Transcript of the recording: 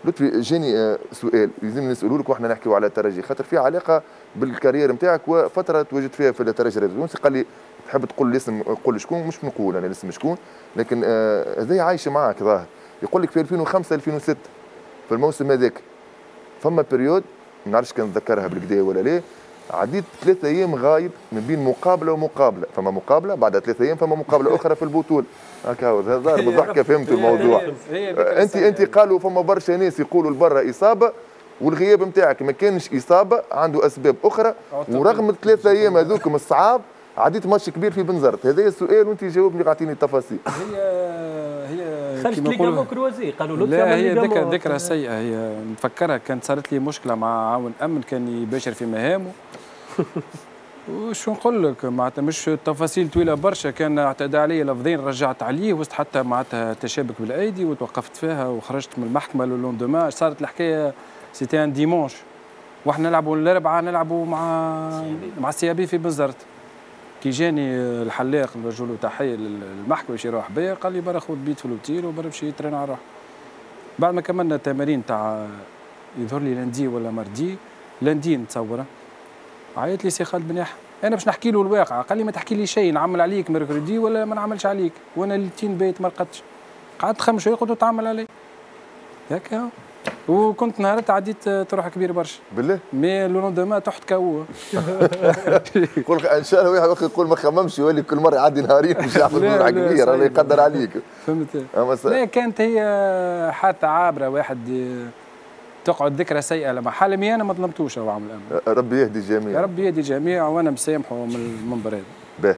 لطفي جاني سؤال لازم نسألوا لك واحنا نحكيو على الترجي خاطر فيه علاقه بالكارير نتاعك وفتره تواجدت فيها في الترجي التونسي. قال لي تحب تقول لي اسم، قول شكون، مش نقول انا الاسم شكون، لكن هذا عايشه معك ظاهر. يقول لك في 2005 2006 في الموسم هذاك فما بريود ما نعرفش كان نتذكرها بالكدا ولا لا، عديت 3 ايام غايب من بين مقابله ومقابله، فما مقابله بعد 3 ايام فما مقابله اخرى في البطوله. هكا هذا بالضحكه فهمتوا الموضوع. انت قالوا فما برشا ناس يقولوا البرة اصابه والغياب نتاعك ما كانش اصابه، عنده اسباب اخرى، ورغم ال3 ايام هذوكم الصعاب عديت ماتش كبير في بنزرت. هذا السؤال وانت جاوبني اعطيني التفاصيل. هي خرجت ليغامون كروازي قالوا لا هي ذكرى سيئه. هي نفكرها كانت صارت لي مشكله مع عاون امن كان يباشر في مهامه وشو نقول لك معناتها مش تفاصيل طويله برشا. كان اعتدى علي لفظين رجعت عليه وسط حتى معناتها تشابك بالايدي وتوقفت فيها وخرجت من المحكمه للوندومان. صارت الحكايه سيتي ان ديمونش واحنا نلعبوا الاربعاء نلعبوا مع السي بي في بنزرت. كي جاني الحلاق نوجه له تحيه للمحكمه باش يروح بيا قال لي برا خذ بيت في الاوتيل وبرا مشي يترين على روحه. بعد ما كملنا التمارين تاع يظهر لي لندي ولا مردي، لندي نتصور عيط لي سي خالد بن يحيى انا باش نحكي له الواقع. قال لي ما تحكي لي شيء، نعمل عليك ميركودي ولا ما نعملش عليك، وانا الليلتين بيت ما رقدتش. قعدت 5 شويه قلت له تعمل علي هكا. وكنت نهارتها عديت تروح كبير برشا بالله. مي لو لوندومان تحت كو يقول ان شاء الله واحد يقول ما خممش يولي كل مره يعدي نهارين مش ياخذ روح كبير الله يقدر عليك. فهمت. لا كانت هي حادثه عابره واحد تقعد ذكرى سيئه لما حالمي انا ما ظلمتوش هو عامل الامن. ربي يهدي الجميع. يا ربي يهدي الجميع وانا مسامحه من المنبر هذا.